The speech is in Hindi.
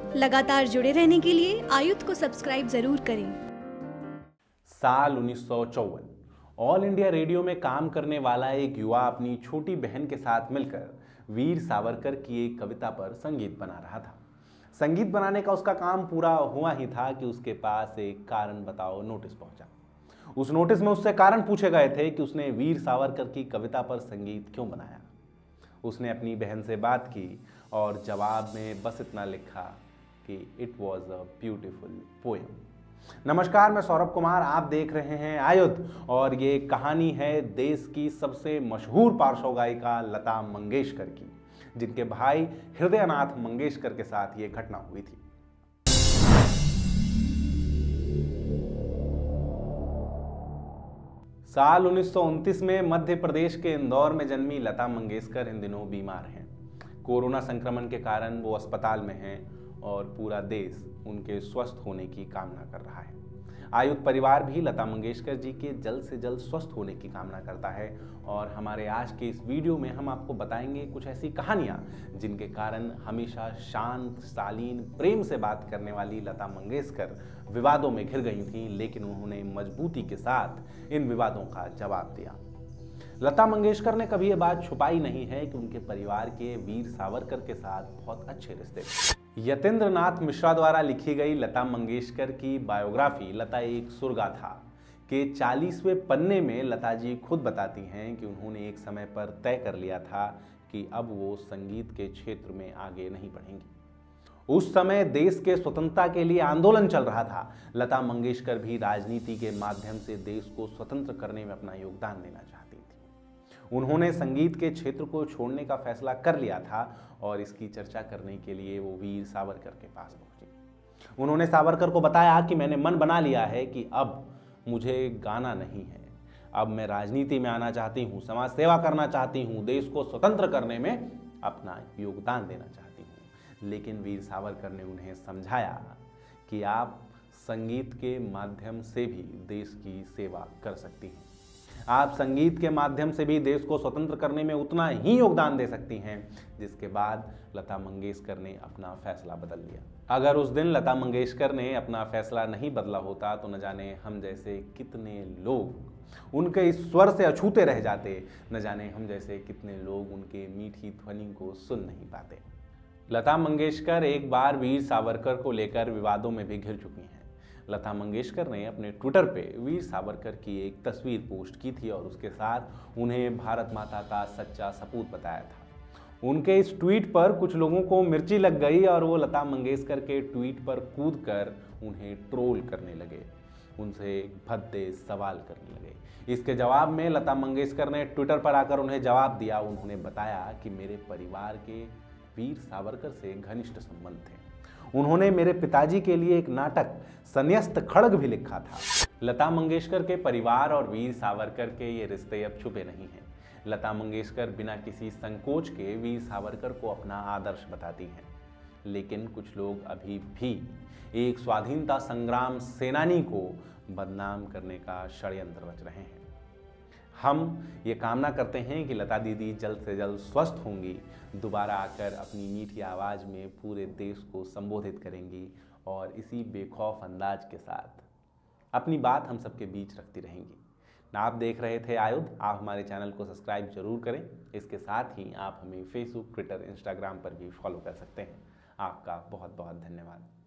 लगातार जुड़े रहने के लिए आयुध को सब्सक्राइब जरूर करें। साल 1954 ऑल इंडिया रेडियो में काम करने वाला एक युवा अपनी छोटी बहन के साथ मिलकर वीर सावरकर की एक कविता पर संगीत बना रहा था। संगीत बनाने का उसका काम पूरा हुआ ही था कि उसके पास एक कारण बताओ नोटिस पहुंचा। उस नोटिस में उससे कारण पूछे गए थे कि उसने वीर सावरकर की कविता पर संगीत क्यों बनाया। उसने अपनी बहन से बात की और जवाब में बस इतना लिखा कि it was a beautiful poem. नमस्कार, मैं सौरभ कुमार, आप देख रहे हैं आयुध और ये कहानी है देश की सबसे मशहूर पार्श्व गायिका लता मंगेशकर की, जिनके भाई हृदयनाथ मंगेशकर के साथ ये घटना हुई थी। साल 1929 में मध्य प्रदेश के इंदौर में जन्मी लता मंगेशकर इन दिनों बीमार हैं। कोरोना संक्रमण के कारण वो अस्पताल में हैं और पूरा देश उनके स्वस्थ होने की कामना कर रहा है। आयुध परिवार भी लता मंगेशकर जी के जल्द से जल्द स्वस्थ होने की कामना करता है और हमारे आज के इस वीडियो में हम आपको बताएंगे कुछ ऐसी कहानियां जिनके कारण हमेशा शांत शालीन प्रेम से बात करने वाली लता मंगेशकर विवादों में घिर गई थीं, लेकिन उन्होंने मजबूती के साथ इन विवादों का जवाब दिया। लता मंगेशकर ने कभी ये बात छुपाई नहीं है कि उनके परिवार के वीर सावरकर के साथ बहुत अच्छे रिश्ते थे। यतेंद्र नाथ मिश्रा द्वारा लिखी गई लता मंगेशकर की बायोग्राफी लता एक सुरगाथा के 40वें पन्ने में लता जी खुद बताती हैं कि उन्होंने एक समय पर तय कर लिया था कि अब वो संगीत के क्षेत्र में आगे नहीं बढ़ेंगी। उस समय देश के स्वतंत्रता के लिए आंदोलन चल रहा था। लता मंगेशकर भी राजनीति के माध्यम से देश को स्वतंत्र करने में अपना योगदान देना चाहती थी। उन्होंने संगीत के क्षेत्र को छोड़ने का फैसला कर लिया था और इसकी चर्चा करने के लिए वो वीर सावरकर के पास पहुंची। उन्होंने सावरकर को बताया कि मैंने मन बना लिया है कि अब मुझे गाना नहीं है, अब मैं राजनीति में आना चाहती हूँ, समाज सेवा करना चाहती हूँ, देश को स्वतंत्र करने में अपना योगदान देना चाहती हूँ। लेकिन वीर सावरकर ने उन्हें समझाया कि आप संगीत के माध्यम से भी देश की सेवा कर सकती हैं, आप संगीत के माध्यम से भी देश को स्वतंत्र करने में उतना ही योगदान दे सकती हैं। जिसके बाद लता मंगेशकर ने अपना फैसला बदल लिया। अगर उस दिन लता मंगेशकर ने अपना फैसला नहीं बदला होता तो न जाने हम जैसे कितने लोग उनके इस स्वर से अछूते रह जाते, न जाने हम जैसे कितने लोग उनके मीठी ध्वनि को सुन नहीं पाते। लता मंगेशकर एक बार वीर सावरकर को लेकर विवादों में भी घिर चुकी हैं। लता मंगेशकर ने अपने ट्विटर पे वीर सावरकर की एक तस्वीर पोस्ट की थी और उसके साथ उन्हें भारत माता का सच्चा सपूत बताया था। उनके इस ट्वीट पर कुछ लोगों को मिर्ची लग गई और वो लता मंगेशकर के ट्वीट पर कूदकर उन्हें ट्रोल करने लगे, उनसे भद्दे सवाल करने लगे। इसके जवाब में लता मंगेशकर ने ट्विटर पर आकर उन्हें जवाब दिया। उन्होंने बताया कि मेरे परिवार के वीर सावरकर से घनिष्ठ संबंध थे। उन्होंने मेरे पिताजी के लिए एक नाटक संन्यस्त खड्ग भी लिखा था। लता मंगेशकर के परिवार और वीर सावरकर के ये रिश्ते अब छुपे नहीं हैं। लता मंगेशकर बिना किसी संकोच के वीर सावरकर को अपना आदर्श बताती हैं। लेकिन कुछ लोग अभी भी एक स्वाधीनता संग्राम सेनानी को बदनाम करने का षड्यंत्र रच रहे हैं। हम ये कामना करते हैं कि लता दीदी जल्द से जल्द स्वस्थ होंगी, दोबारा आकर अपनी मीठी आवाज़ में पूरे देश को संबोधित करेंगी और इसी बेखौफ अंदाज के साथ अपनी बात हम सबके बीच रखती रहेंगी। आप देख रहे थे आयुध। आप हमारे चैनल को सब्सक्राइब जरूर करें। इसके साथ ही आप हमें फेसबुक, ट्विटर, इंस्टाग्राम पर भी फॉलो कर सकते हैं। आपका बहुत बहुत धन्यवाद।